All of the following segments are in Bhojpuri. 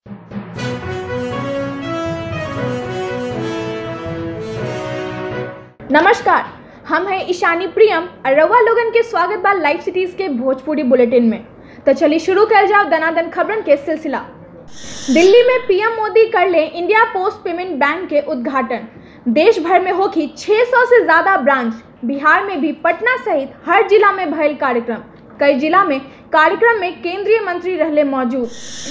नमस्कार, हम हैं ईशानी प्रियम और रवा लोगन के स्वागत बा लाइव सिटीज के भोजपुरी बुलेटिन में। तो चलिए शुरू कर जाओ दनादन खबरन के सिलसिला। दिल्ली में पीएम मोदी कर ले इंडिया पोस्ट पेमेंट बैंक के उद्घाटन। देश भर में होगी 600 से ज्यादा ब्रांच। बिहार में भी पटना सहित हर जिला में भयल कार्यक्रम। कई जिला में कार्यक्रम में केंद्रीय मंत्री रहले मौजूद।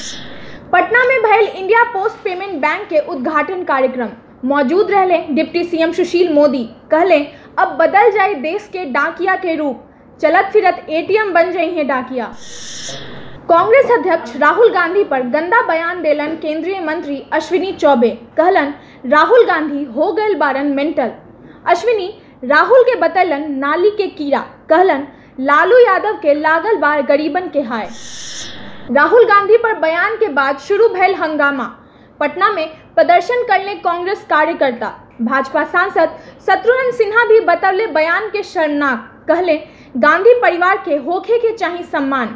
पटना में भयल इंडिया पोस्ट पेमेंट बैंक के उद्घाटन कार्यक्रम मौजूद रहले डिप्टी सीएम सुशील मोदी। कहले अब बदल जाए देश के डाकिया के रूप, चलत फिरत एटीएम बन जाए हैं डाकिया। कांग्रेस अध्यक्ष राहुल गांधी पर गंदा बयान देलन केंद्रीय मंत्री अश्विनी चौबे। कहलन राहुल गांधी हो गए बारन मेंटल। अश्विनी राहुल के बतलन नाली के कीड़ा। कहलन लालू यादव के लागल बार गरीबन के हाय। राहुल गांधी पर बयान के बाद शुरू भयल हंगामा। पटना में प्रदर्शन करने कांग्रेस कार्यकर्ता। भाजपा सांसद शत्रुघ्न सिन्हा भी बतौले बयान के शर्मनाक। कहले गांधी परिवार के होखे के चाहिए सम्मान।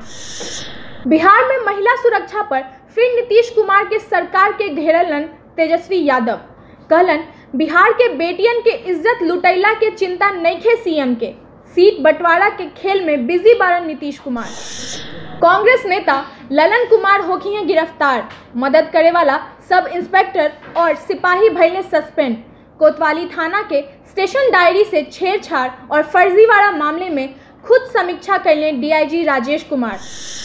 बिहार में महिला सुरक्षा पर फिर नीतीश कुमार के सरकार के घेरलन तेजस्वी यादव। कहलन बिहार के बेटियन के इज्जत लुटैला के चिंता नइखे सीएम के। सीट बंटवारा के खेल में बिजी बारन नीतीश कुमार। कांग्रेस नेता ललन कुमार होखी हैं गिरफ्तार। मदद करे वाला सब इंस्पेक्टर और सिपाही भइले सस्पेंड। कोतवाली थाना के स्टेशन डायरी से छेड़छाड़ और फर्जीवाड़ा मामले में खुद समीक्षा करले डीआईजी राजेश कुमार।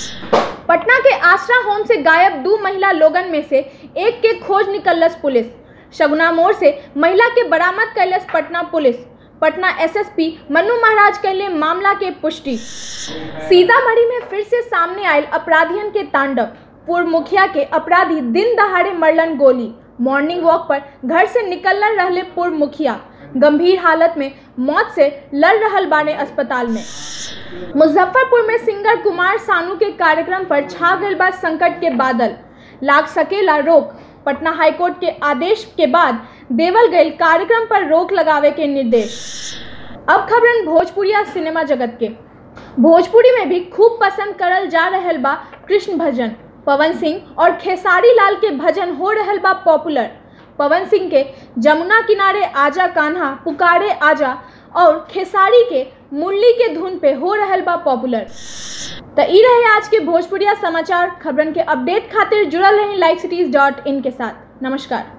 पटना के आसरा होम से गायब 2 महिला लोगन में से एक के खोज निकलस पुलिस। शगुना मोड़ से महिला के बरामद कैलस पटना पुलिस। पटना एसएसपी मनु महाराज कहले मामला के पुष्टि। सीतामढ़ी में फिर से सामने आयल अपराधियन के तांडव। पूर्व मुखिया के अपराधी दिन दहाड़े मरलन गोली। मॉर्निंग वॉक पर घर से निकलने रहले पूर्व मुखिया। गंभीर हालत में मौत से लड़ रहल बाने अस्पताल में। मुजफ्फरपुर में सिंगर कुमार सानू के कार्यक्रम पर छा गइल बा संकट के बादल। लाग सकेला रोक। पटना हाईकोर्ट के आदेश के बाद देवल गई कार्यक्रम पर रोक लगावे के निर्देश। अब खबरन भोजपुरिया सिनेमा जगत के। भोजपुरी में भी खूब पसंद करल जा रहल बा कृष्ण भजन। पवन सिंह और खेसारी लाल के भजन हो रहल बा पॉपुलर। पवन सिंह के जमुना किनारे आजा कान्हा पुकारे आजा और खेसारी के मुरली के धुन पे हो रहल बा पॉपुलर। तो ई रहे आज के भोजपुरिया समाचार। खबरन के अपडेट खातिर जुड़ल रहें livecities.in के साथ। नमस्कार।